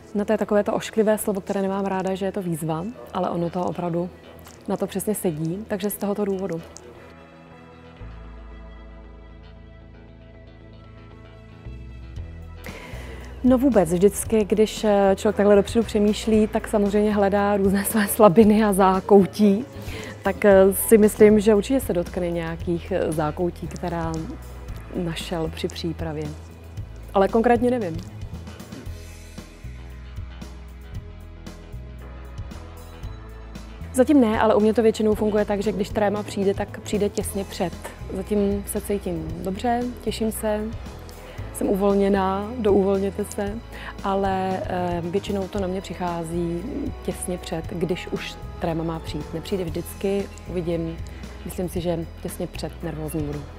No to je takové to ošklivé slovo, které nemám ráda, že je to výzva, ale ono to opravdu na to přesně sedí, takže z tohoto důvodu. No vůbec, vždycky, když člověk takhle dopředu přemýšlí, tak samozřejmě hledá různé své slabiny a zákoutí. Tak si myslím, že určitě se dotkne nějakých zákoutí, která našel při přípravě. Ale konkrétně nevím. Zatím ne, ale u mě to většinou funguje tak, že když tréma přijde, tak přijde těsně před. Zatím se cítím dobře, těším se, jsem uvolněná, douvolněte se, ale většinou to na mě přichází těsně před, když už tréma má přijít. Nepřijde vždycky, uvidím, myslím si, že těsně před nervózní budu.